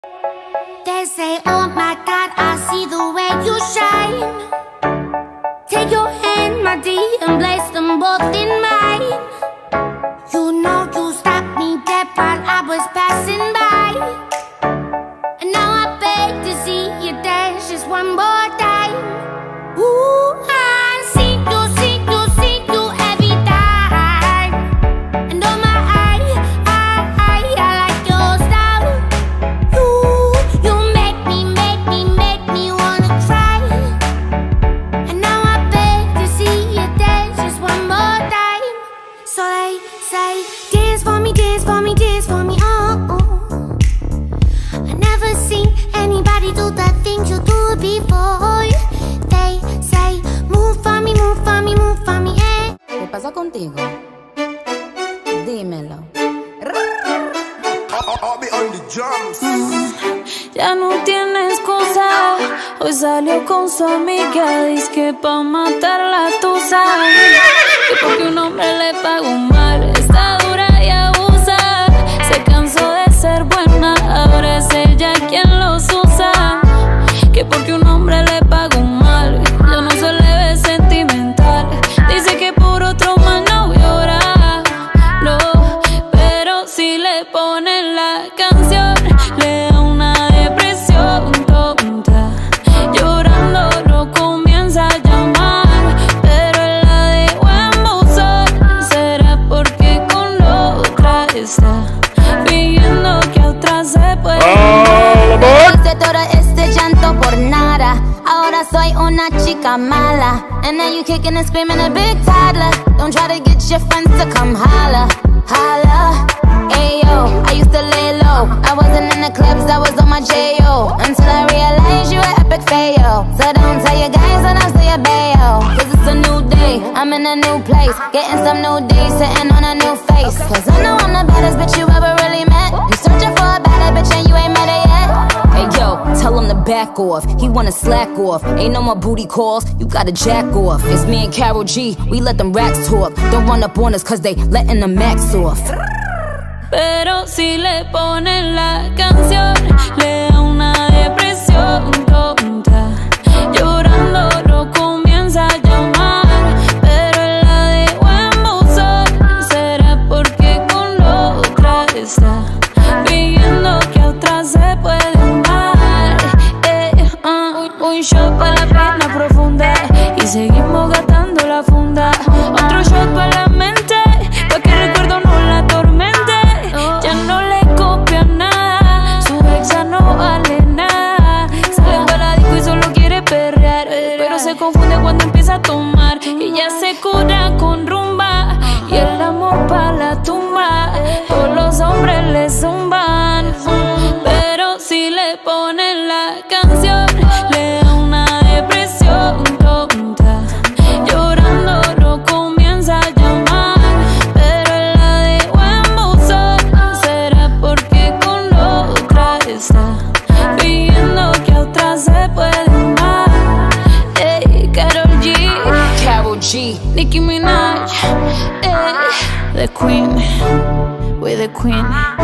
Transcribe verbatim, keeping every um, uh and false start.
They say, oh my God, I see the way you shine. Take your hand, my dear, and place them both in mine. You know you stopped me dead while I was passing by. And now I beg to see you dance just one more time. Ooh, I see you, see you, see you every time. And oh my, I, I, I, I like your style. You, you make me, make me, make me wanna cry. And now I beg to see you dance just one more time. So they say, dance for me, dance for me, dance for me, oh, oh. I never seen anybody do the things you do before. They say, move for me, move for me, move for me, eh. ¿Qué pasa contigo? Dímelo. Mm, ya no tiene excusa. Hoy salió con su amiga, dice que pa' matar la tusa. Que porque un hombre le pagó mal, está dura y abusa. Se cansó de ser buena, ahora es ella quien los usa. Que porque un hombre le pagó mal, ya no se le ve sentimental. Dice que por otro mal no llora, no, pero si le ponen la canción, le da una depresión tonta. Llorando no comienza a llamar, pero él la dejó en buzón. ¿Será porque con la otra está fingiendo que a otra se puede amar? Hice todo este llanto por nada. Ahora soy una chica mala. And now you kicking and screaming a big toddler. Don't try to get your friends to come holla, holla. Ayo, I used to lay low. I wasn't in the clubs, I was on my J O. Until I realized you were epic fail. So don't tell your guys and I'll say your bayo. Cause it's a new day, I'm in a new place. Getting some new days, sitting on a new face. Cause I know I'm the baddest bitch you ever really met. You searching for a better bitch and you ain't met her yet. Hey yo, tell him to back off. He wanna slack off. Ain't no more booty calls, you gotta jack off. It's me and Karol G, we let them racks talk. Don't run up on us cause they letting the max off. Pero si le ponen la canción, le da una depresión tonta. Llorando no comienza a llamar, pero él la dejó en buzón. ¿Será porque con la otra está fingiendo que a otra se puede amar? Eh, uh, un shot para la pena profunda y seguimos gastando la funda. Otro shot para la mente, pa' que el recuerdo no la atormente. Ya no le copia nada, su ex ya no vale nada. Sale para la disco y solo quiere perrear, pero se confunde cuando empieza a tomar. Y ya se cura con rumba y el amor pa' la tumba. Todos los hombres le zumban, pero si le ponen la canción, le da una depresión tonta. Llorando no comienza a llamar, pero él la dejó en buzón. ¿Será porque con la otra está fingiendo que a otra se puede amar? Ey, Karol G, Karol G, Nicki Minaj, ey, the queen, we're the queen.